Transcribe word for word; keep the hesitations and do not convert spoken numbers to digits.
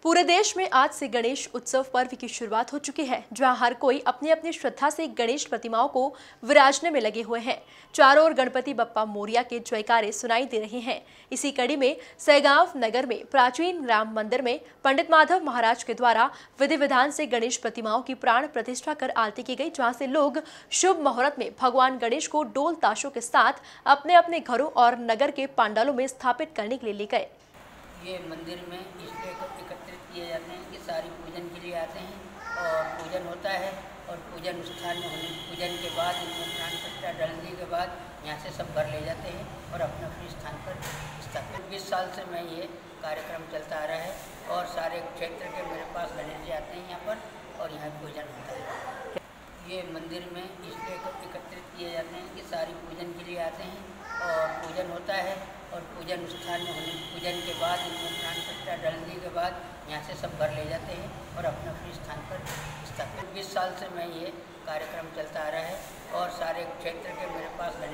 पूरे देश में आज से गणेश उत्सव पर्व की शुरुआत हो चुकी है, जहां हर कोई अपनी अपनी श्रद्धा से गणेश प्रतिमाओं को विराजने में लगे हुए हैं। चारों ओर गणपति बप्पा मोरिया के जयकारे सुनाई दे रहे हैं। इसी कड़ी में सैगांव नगर में प्राचीन राम मंदिर में पंडित माधव महाराज के द्वारा विधि विधान से गणेश प्रतिमाओं की प्राण प्रतिष्ठा कर आरती की गई, जहाँ से लोग शुभ मुहूर्त में भगवान गणेश को डोल ताशों के साथ अपने अपने घरों और नगर के पंडालों में स्थापित करने के लिए ले गए। ये मंदिर में इसलिए एकत्रित किए जाते हैं कि सारी पूजन के लिए आते हैं और पूजन होता है और पूजन स्थान में होने पूजन के बाद इनमें प्राण प्रतिष्ठा डालने के बाद यहाँ से सब घर ले जाते हैं और अपने अपने स्थान पर स्थापित। बीस साल से मैं ये कार्यक्रम चलता आ रहा है और सारे क्षेत्र के मेरे पास गणेश जी आते हैं यहाँ पर और यहाँ पूजन होता है। ये मंदिर में इसलिए एकत्रित किए जाते हैं कि सारी पूजन के लिए आते हैं और पूजन होता है और पूजन स्थान में होने पूजन के बाद इनमें प्राण प्रतिष्ठा डालने के बाद यहाँ से सब घर ले जाते हैं और अपने अपने स्थान पर स्थापित। बीस साल से मैं ये कार्यक्रम चलता आ रहा है और सारे क्षेत्र के मेरे पास